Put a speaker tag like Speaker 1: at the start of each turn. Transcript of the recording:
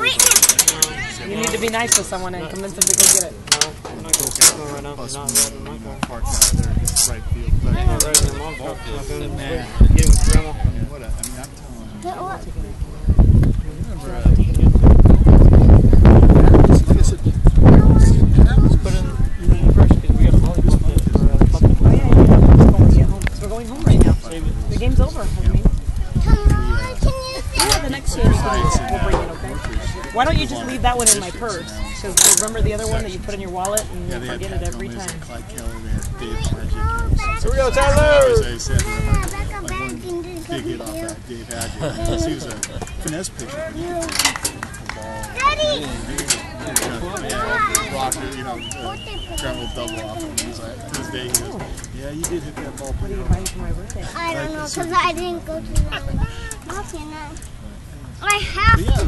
Speaker 1: You need to be nice to someone and convince them to go get it.
Speaker 2: No, I'm not going right now. Not riding in my car. Parked out there, right field. I'm not riding in my car. I'm going to get with grandma.
Speaker 3: What? I mean, I'm telling you.
Speaker 2: Put in the brush because we got a volleyball fit for
Speaker 1: Oh yeah, when we get home. So we're going home right now. The game's over. I mean. Yeah, the next game we'll bring it, okay? Why don't you just leave that one in my purse? Because remember the other one that you put in your wallet and you forget it every time.
Speaker 2: Here we go, Tyler!
Speaker 3: They said like one big hit off that Dave Hadget. He was a finesse pitcher. Rocker, you know, Grandma will double off him. He's like, to this day, he goes, yeah, you did hit that ball pretty hard.
Speaker 1: What are you buying for my birthday?
Speaker 4: I don't know, because I didn't go to the mafia night. I have to.